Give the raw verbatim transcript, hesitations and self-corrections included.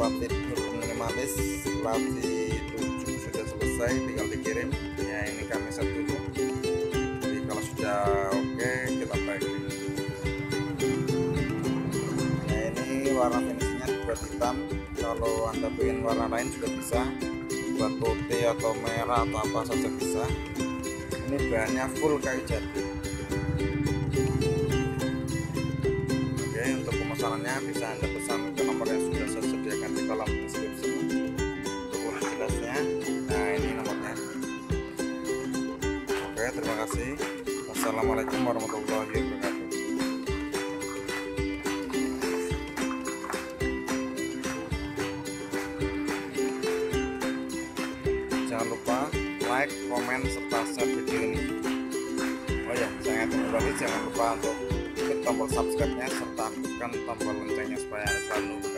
pola tidur minimalis latih tujuh sudah selesai, tinggal dikirim ya. Ini kami set dulu, jadi kalau sudah oke kita packing. Nah ini warna finishnya dibuat hitam, kalau anda pengen warna lain juga bisa, buat putih atau merah atau apa saja bisa. Ini bahannya full kayu jati. Oke, untuk pemesanannya bisa anda pesan ke nomor yang sudah saya sediakan di kolom deskripsi untuk urus jelasnya. Nah ini nomornya. Oke, terima kasih. Wassalamualaikum warahmatullahi wabarakatuh. Jangan lupa like, komen, serta share video ini. Oh ya, saya ingatkan kembali, jangan lupa untuk klik tombol subscribe-nya serta aktifkan tombol loncengnya supaya selalu